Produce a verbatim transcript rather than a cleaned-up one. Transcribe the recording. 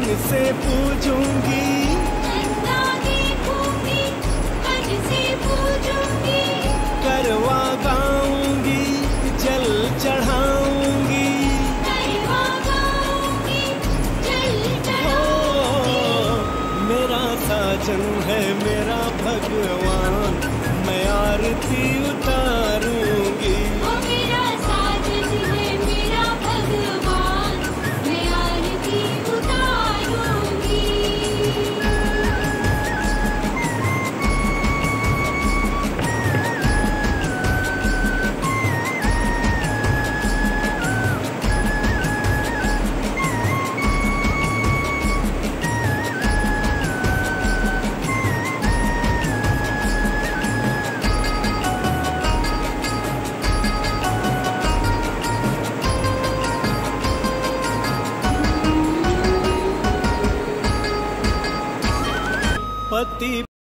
से पूजूंगी, चंदा देखूंगी, मन से पूजूंगी, करवा गाऊंगी, जल चढ़ाऊंगी, करवा गाऊंगी, जल चढ़ाऊंगी। मेरा साजन है मेरा भगवान, मैं आरती उतारूंगी। ओ मेरा साजन है मेरा भगवान, मैं आरती उतारूंगी। पति